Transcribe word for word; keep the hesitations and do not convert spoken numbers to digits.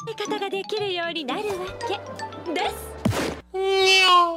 方ができるようになるわけです。